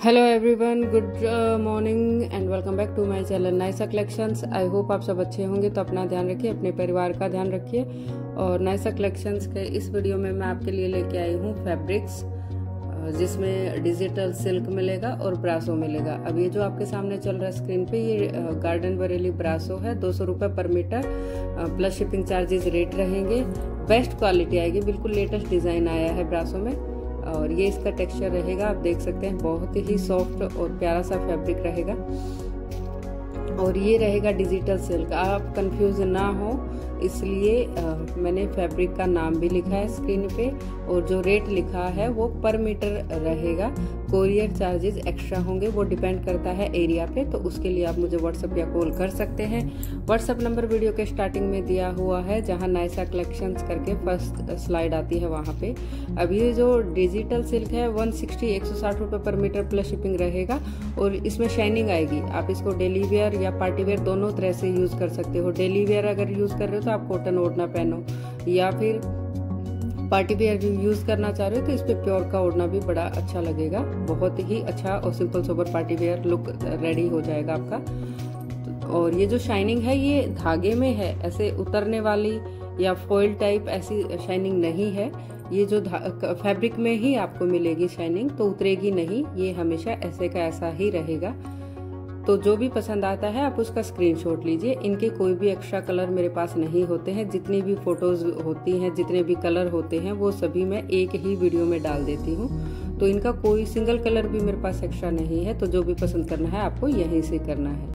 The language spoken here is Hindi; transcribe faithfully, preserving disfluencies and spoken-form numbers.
Hello everyone, good morning and welcome back to my channel Naisa collections. I hope आप सब अच्छे होंगे। तो अपना ध्यान रखिए, अपने परिवार का ध्यान रखिए। और नाइसा कलेक्शंस के इस वीडियो में मैं आपके लिए लेके आई हूँ फैब्रिक्स, जिसमें डिजिटल सिल्क मिलेगा और ब्रासो मिलेगा। अब ये जो आपके सामने चल रहा है स्क्रीन पे, ये गार्डन बरेली ब्रासो है। दो सौ रुपये पर meter plus shipping charges rate रहेंगे। बेस्ट क्वालिटी आएगी, बिल्कुल लेटेस्ट डिज़ाइन आया है ब्रासो में। और ये इसका टेक्सचर रहेगा, आप देख सकते हैं, बहुत ही सॉफ्ट और प्यारा सा फैब्रिक रहेगा। और ये रहेगा डिजिटल सिल्क। आप कंफ्यूज ना हो इसलिए आ, मैंने फैब्रिक का नाम भी लिखा है स्क्रीन पे, और जो रेट लिखा है वो पर मीटर रहेगा। कोरियर चार्जेस एक्स्ट्रा होंगे, वो डिपेंड करता है एरिया पे। तो उसके लिए आप मुझे व्हाट्सअप या कॉल कर सकते हैं। व्हाट्सअप नंबर वीडियो के स्टार्टिंग में दिया हुआ है, जहां नाइसा कलेक्शंस करके फर्स्ट स्लाइड आती है वहां पे। अब ये जो डिजिटल सिल्क है वन सिक्सटी एक सौ साठ रुपये पर मीटर प्लस शिपिंग रहेगा। और इसमें शाइनिंग आएगी। आप इसको डेली वेयर या पार्टी वेयर दोनों तरह से यूज कर सकते हो। डेली वेयर अगर यूज कर रहे हो तो आप कॉटन ओढ़ना पहनो, या फिर पार्टी वेयर यूज करना चाह रहे हो तो इस पे प्योर का ओढ़ना भी बड़ा अच्छा लगेगा। बहुत ही अच्छा और simple sober party wear look ready हो जाएगा आपका। और ये जो शाइनिंग है ये धागे में है, ऐसे उतरने वाली या फॉइल टाइप ऐसी शाइनिंग नहीं है। ये जो फैब्रिक में ही आपको मिलेगी शाइनिंग, तो उतरेगी नहीं, ये हमेशा ऐसे का ऐसा ही रहेगा। तो जो भी पसंद आता है आप उसका स्क्रीनशॉट लीजिए। इनके कोई भी एक्स्ट्रा कलर मेरे पास नहीं होते हैं। जितनी भी फोटोज होती हैं, जितने भी कलर होते हैं, वो सभी मैं एक ही वीडियो में डाल देती हूँ। तो इनका कोई सिंगल कलर भी मेरे पास एक्स्ट्रा नहीं है। तो जो भी पसंद करना है आपको यहीं से करना है।